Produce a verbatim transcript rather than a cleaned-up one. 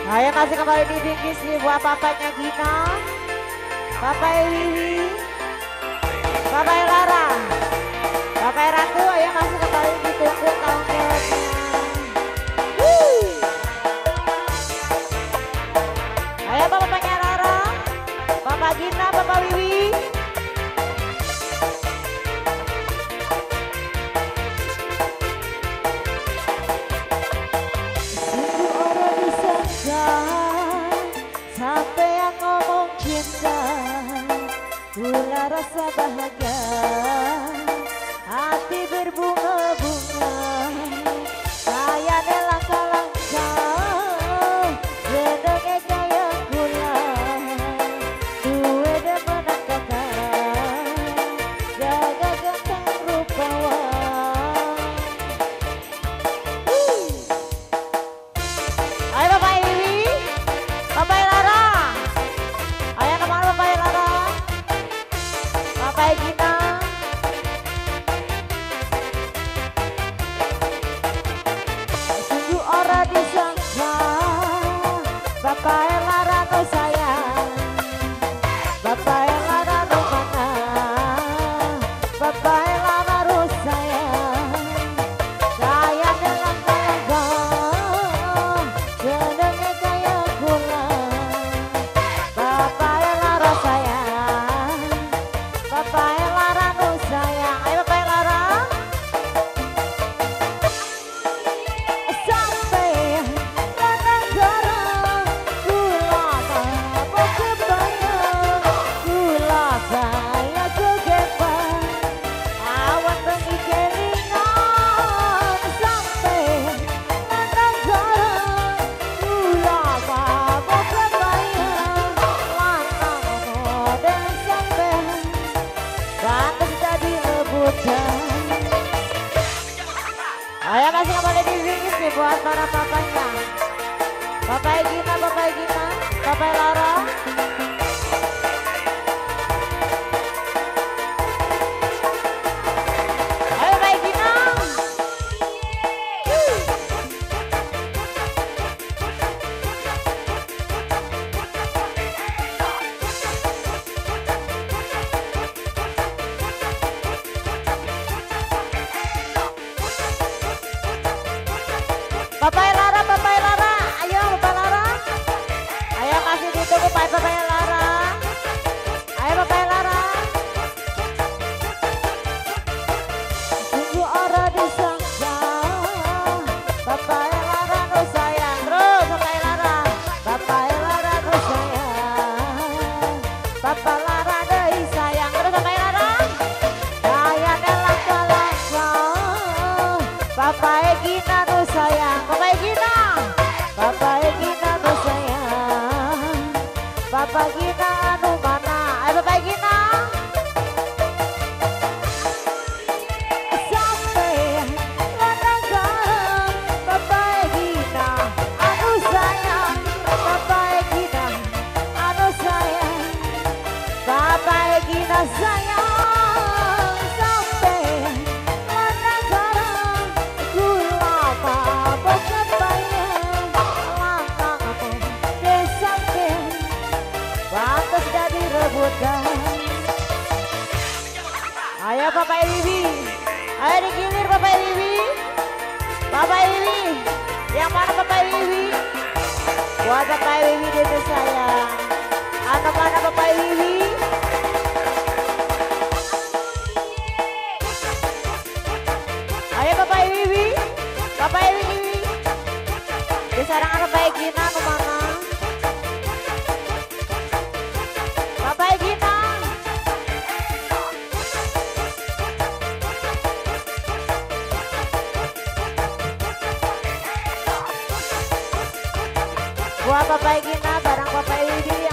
Ayo masih kembali di Bingkis nih buat papanya Gina, Papa Wiwi, Papa Lara, Papa Ratu. Ayo masih kembali ditunggu tahun berikutnya. Ayo papanya Lara, Papa Gina, Papa Wiwi. Sampai yang ngomong cinta, pula rasa bahagia, hati berbunga-bunga, kayaknya langkah-langkah, sedangnya kaya pula, duwe demenan kakak, jaga ganteng rupawan. Ayo Bapak Iwi, Bapak Lara, ayo kemana Bapak Lara, Bapak Gina. Sungguh ora disangka, Bapak Lara no sayang, Bapak Lara no mana, Bapak Lara no sayang, kaya dalam langkah, senengnya kaya pula. Bapak Lara sayang, Bapak Lara no sayang. Ayo Bapak Lara. Sampai negara kula apa kebayang, kula saya kegepan, awan bengi kelingan. Sampai negara kula apa kebayang, lanang model sampai pantas jadi rebutan. Ayo masih kembali di Bingkis nih buat para papanya, Bapak Gina, Bapak Gina, Bapak Lara. Ayo Bapak Gina. Bapak Lara, Bapak Lara, ayo Bapak Lara. Ayo masih ditunggu Pak Bapak Lara. Ayo Bapak Lara. Sungguh ora disangka, Bapak Lara no sayang. Terus Bapak Lara, Bapak Lara no sayang, Bapak Lara deui sayang. Terus Bapak Lara. Kaya dalam langkah, Bapak Gina no sayang, Bapak Gina, Bapak Gina no sayang, Bapak Gina anu mana? Ayo Bapak Gina. Sampai negara Bapak Gina anu sayang, Bapak Gina anu sayang, Bapak Gina sayang. Sampai negara kula apa kebayang, lanang model sampai pantas jadi rebutan. Ayo Bapak Wiwi, ayo digilir Bapak Wiwi, Bapak Wiwi, yang mana Bapak Wiwi? Buat Bapak Wiwi dede sayang, anak mana Bapak Wiwi? Ayo Bapak Wiwi, Bapak Wiwi, di sarang anak Bapak Gina kemana? Bapak Gina. Buat Bapak Gina barang Bapak Wiwi